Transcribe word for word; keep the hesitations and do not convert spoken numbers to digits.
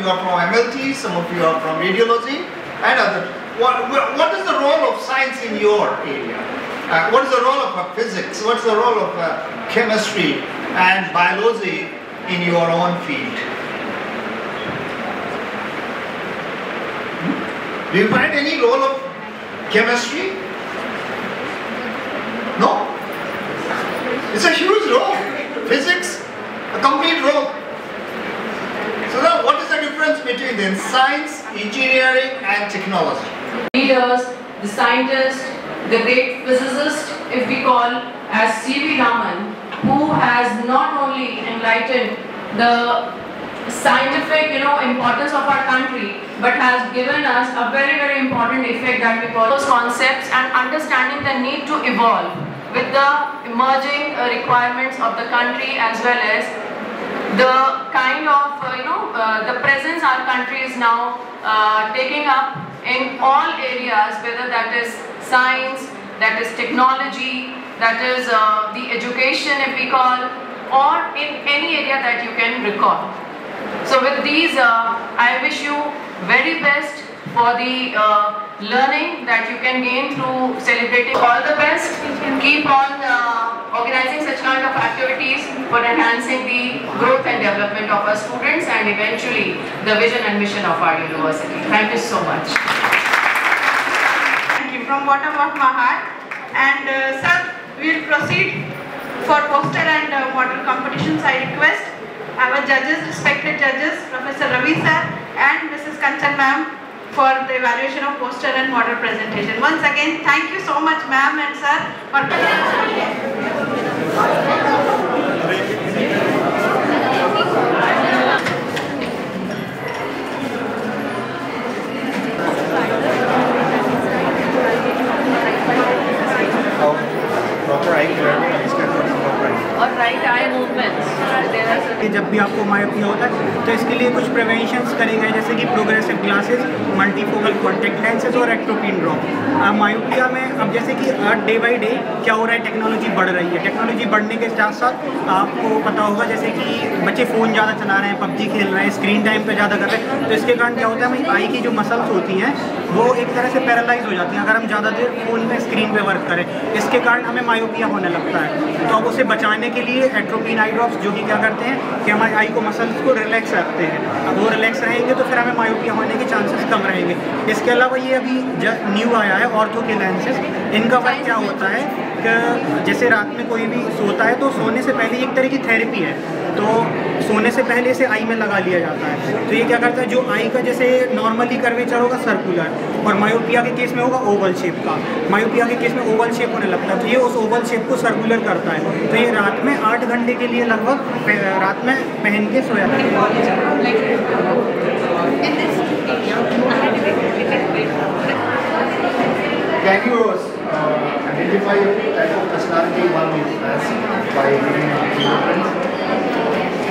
you are from M L T, some of you are from radiology, and other. What, what is the role of science in your area? Uh, what is the role of uh, physics? What's the role of uh, chemistry and biology in your own field? Hmm? Do you find any role of chemistry? No? It's a huge role. Physics, a complete role. So now what is the difference between the science, engineering and technology? Leaders, the scientists, the great physicist, if we call, as C V Raman, who has not only enlightened the scientific, you know, importance of our country, but has given us a very, very important effect that we call those concepts and understanding the need to evolve with the emerging uh, requirements of the country, as well as the kind of, uh, you know, uh, the presence our country is now uh, taking up in all areas, whether that is science, that is technology, that is uh, the education if we call, or in any area that you can recall. So with these, uh, I wish you very best for the uh, learning that you can gain through celebrating. All the best. Keep on uh, organizing such kind of activities for enhancing the growth and development of our students and eventually the vision and mission of our university. Thank you so much. Thank you from bottom of my heart. And uh, sir, we will proceed for poster and uh, model competitions. I request our judges, respected judges, Professor Ravi sir and Missus Kanchan ma'am, for the evaluation of poster and model presentation. Once again, thank you so much ma'am and sir for और right eye movements जब भी आपको myopia होता है तो इसके लिए कुछ प्रिवेंशंस करे गए, जैसे कि progressive glasses, multifocal contact lenses और एक्ट्रोपिन ड्रॉप। मायोपिया में अब जैसे कि डे बाय डे क्या हो रहा है, टेक्नोलॉजी बढ़ रही है। टेक्नोलॉजी बढ़ने के साथ साथ आपको पता होगा जैसे कि बच्चे फ़ोन ज़्यादा चला रहे हैं, पबजी खेल रहे हैं, स्क्रीन टाइम पे ज़्यादा कर रहे हैं, तो इसके कारण क्या होता है, हमारी आई की जो मसल्स होती हैं वो एक तरह से पैरालाइज हो जाती हैं अगर हम ज़्यादा देर फ़ोन में स्क्रीन पे वर्क करें। इसके कारण हमें मायोपिया होने लगता है। तो अब उसे बचाने के लिए एट्रोपिन आई ड्रॉप्स, जो कि क्या करते हैं कि हमारी आई को मसल्स को रिलैक्स रखते हैं। अब वो रिलैक्स रहेंगे तो फिर हमें मायोपिया होने के चांसेस कम रहेंगे। इसके अलावा ये अभी न्यू आया है ऑर्थो के लेंसेज। इनका वर्क क्या होता है कि जैसे रात में कोई भी सोता है तो सोने से पहले एक तरह की थेरेपी है, तो सोने से पहले इसे आई में लगा लिया जाता है। तो ये क्या करता है, जो आई का जैसे नॉर्मली कर्वेचर होगा सर्कुलर, और मायोपिया के केस में होगा ओवल शेप का। मायोपिया के केस में ओवल शेप होने लगता है, तो ये उस ओवल शेप को सर्कुलर करता है। तो ये रात में आठ घंटे के लिए लगभग रात में पहन के सोया। Can you uh, identify the type of personality one is as by giving a fingerprint?